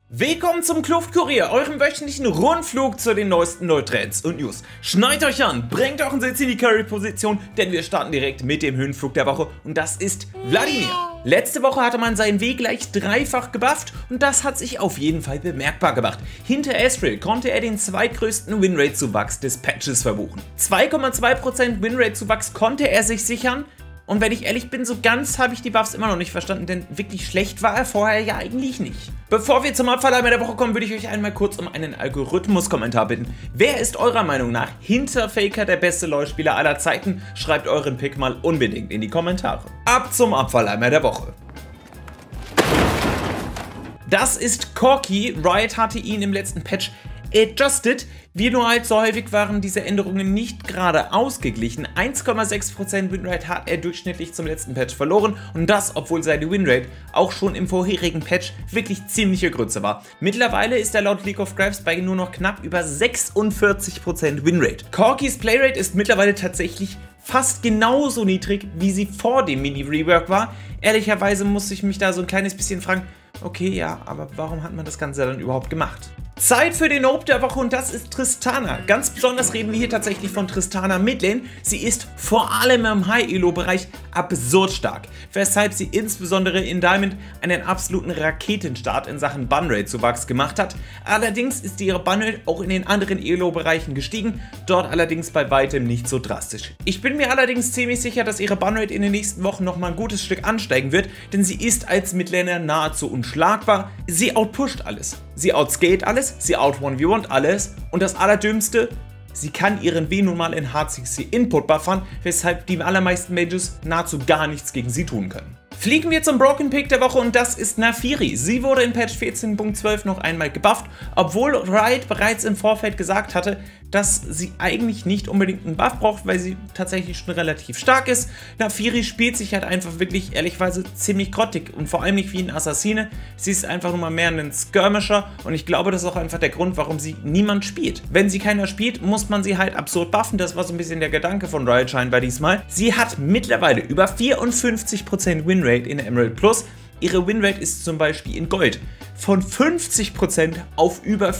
Willkommen zum Kluftkurier, eurem wöchentlichen Rundflug zu den neuesten Neutrends und News. Schnallt euch an, bringt euren Sitz in die Curry-Position, denn wir starten direkt mit dem Höhenflug der Woche und das ist Wladimir. Letzte Woche hatte man seinen Weg gleich dreifach gebufft und das hat sich auf jeden Fall bemerkbar gemacht. Hinter Ezreal konnte er den zweitgrößten Winrate-Zuwachs des Patches verbuchen. 2,2% Winrate-Zuwachs konnte er sich sichern. Und wenn ich ehrlich bin, so ganz habe ich die Buffs immer noch nicht verstanden, denn wirklich schlecht war er vorher ja eigentlich nicht. Bevor wir zum Abfalleimer der Woche kommen, würde ich euch einmal kurz um einen Algorithmus-Kommentar bitten. Wer ist eurer Meinung nach hinter Faker der beste LoL-Spieler aller Zeiten? Schreibt euren Pick mal unbedingt in die Kommentare. Ab zum Abfalleimer der Woche. Das ist Corki. Riot hatte ihn im letzten Patch adjusted. Wie nur allzu häufig waren diese Änderungen nicht gerade ausgeglichen. 1,6% Winrate hat er durchschnittlich zum letzten Patch verloren und das, obwohl seine Winrate auch schon im vorherigen Patch wirklich ziemliche Grütze war. Mittlerweile ist er laut League of Graphs bei nur noch knapp über 46% Winrate. Corkis Playrate ist mittlerweile tatsächlich fast genauso niedrig, wie sie vor dem Mini-Rework war. Ehrlicherweise muss ich mich da so ein kleines bisschen fragen, okay, ja, aber warum hat man das Ganze dann überhaupt gemacht? Zeit für den Nope der Woche und das ist Tristana. Ganz besonders reden wir hier tatsächlich von Tristana Midlane. Sie ist vor allem im High-Elo-Bereich absurd stark, weshalb sie insbesondere in Diamond einen absoluten Raketenstart in Sachen Bunrate-Zuwachs gemacht hat. Allerdings ist ihre Bunrate auch in den anderen Elo-Bereichen gestiegen, dort allerdings bei weitem nicht so drastisch. Ich bin mir allerdings ziemlich sicher, dass ihre Bunrate in den nächsten Wochen nochmal ein gutes Stück ansteigen wird, denn sie ist als Midlaner nahezu unschlagbar. Sie outpusht alles. Sie outscaled alles, sie out-1v1 alles und das Allerdümmste, sie kann ihren W nun mal in HCC Input buffern, weshalb die allermeisten Mages nahezu gar nichts gegen sie tun können. Fliegen wir zum Broken Pick der Woche und das ist Naafiri. Sie wurde in Patch 14.12 noch einmal gebufft, obwohl Riot bereits im Vorfeld gesagt hatte, dass sie eigentlich nicht unbedingt einen Buff braucht, weil sie tatsächlich schon relativ stark ist. Naafiri spielt sich halt einfach wirklich ehrlichweise ziemlich grottig und vor allem nicht wie ein Assassine. Sie ist einfach nur mal mehr ein Skirmisher und ich glaube, das ist auch einfach der Grund, warum sie niemand spielt. Wenn sie keiner spielt, muss man sie halt absurd buffen. Das war so ein bisschen der Gedanke von Riot scheinbar diesmal. Sie hat mittlerweile über 54% Winrate in Emerald Plus. Ihre Winrate ist zum Beispiel in Gold von 50% auf über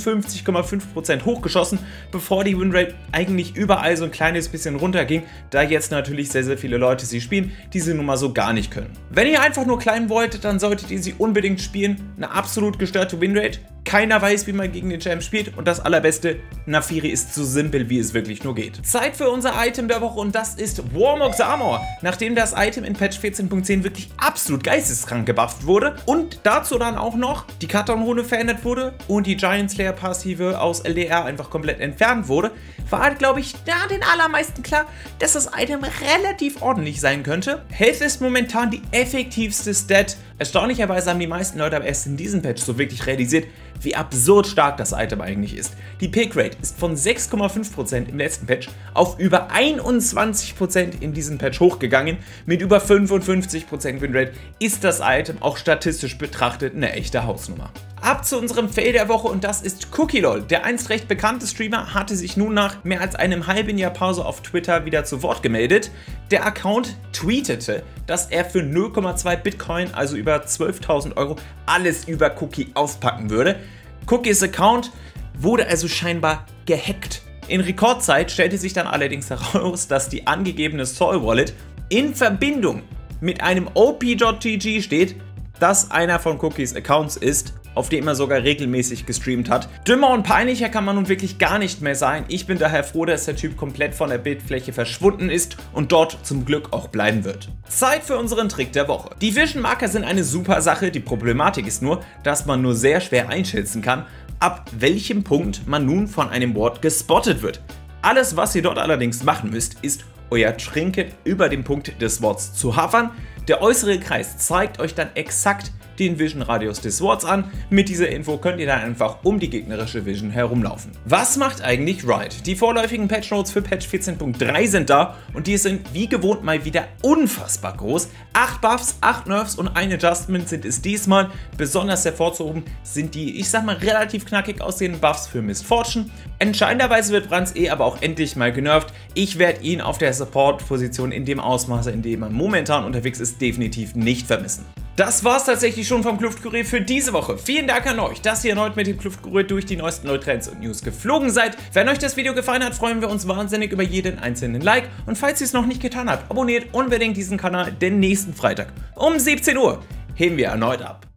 54,5% hochgeschossen, bevor die Winrate eigentlich überall so ein kleines bisschen runterging, da jetzt natürlich sehr, sehr viele Leute sie spielen, die sie nun mal so gar nicht können. Wenn ihr einfach nur klein wollt, dann solltet ihr sie unbedingt spielen. Eine absolut gestörte Winrate. Keiner weiß, wie man gegen den Champ spielt und das allerbeste, Naafiri ist so simpel, wie es wirklich nur geht. Zeit für unser Item der Woche und das ist Warmogs Armor. Nachdem das Item in Patch 14.10 wirklich absolut geisteskrank gebufft wurde und dazu dann auch noch die Katon-Rune verändert wurde und die Giant Slayer Passive aus LDR einfach komplett entfernt wurde, war halt, glaube ich, den allermeisten klar, dass das Item relativ ordentlich sein könnte. Health ist momentan die effektivste Stat. Erstaunlicherweise haben die meisten Leute aber erst in diesem Patch so wirklich realisiert, wie absurd stark das Item eigentlich ist. Die Pickrate ist von 6,5% im letzten Patch auf über 21% in diesem Patch hochgegangen. Mit über 55% Winrate ist das Item auch statistisch betrachtet eine echte Hausnummer. Ab zu unserem Fail der Woche und das ist CookieLol. Der einst recht bekannte Streamer hatte sich nun nach mehr als einem halben Jahr Pause auf Twitter wieder zu Wort gemeldet. Der Account tweetete, dass er für 0,2 Bitcoin, also über 12.000 Euro, alles über Cookie auspacken würde. Cookies Account wurde also scheinbar gehackt. In Rekordzeit stellte sich dann allerdings heraus, dass die angegebene Soul Wallet in Verbindung mit einem OP.GG steht, das einer von Cookies Accounts ist, auf dem er sogar regelmäßig gestreamt hat. Dümmer und peinlicher kann man nun wirklich gar nicht mehr sein. Ich bin daher froh, dass der Typ komplett von der Bildfläche verschwunden ist und dort zum Glück auch bleiben wird. Zeit für unseren Trick der Woche. Die Vision Marker sind eine super Sache. Die Problematik ist nur, dass man nur sehr schwer einschätzen kann, ab welchem Punkt man nun von einem Ward gespottet wird. Alles, was ihr dort allerdings machen müsst, ist euer Trinket über den Punkt des Wards zu hovern. Der äußere Kreis zeigt euch dann exakt den Vision-Radius des Wards an. Mit dieser Info könnt ihr dann einfach um die gegnerische Vision herumlaufen. Was macht eigentlich Riot? Die vorläufigen Patch Notes für Patch 14.3 sind da und die sind wie gewohnt mal wieder unfassbar groß. 8 Buffs, 8 Nerfs und ein Adjustment sind es diesmal. Besonders hervorzuhoben sind die, ich sag mal, relativ knackig aussehenden Buffs für Miss Fortune. Entscheidenderweise wird Brands aber auch endlich mal genervt. Ich werde ihn auf der Support-Position in dem Ausmaße, in dem er momentan unterwegs ist, definitiv nicht vermissen. Das war's tatsächlich tatsächlich schon vom Kluftkurier für diese Woche. Vielen Dank an euch, dass ihr erneut mit dem Kluftkurier durch die neuesten Neutrends und News geflogen seid. Wenn euch das Video gefallen hat, freuen wir uns wahnsinnig über jeden einzelnen Like. Und falls ihr es noch nicht getan habt, abonniert unbedingt diesen Kanal, denn nächsten Freitag um 17 Uhr heben wir erneut ab.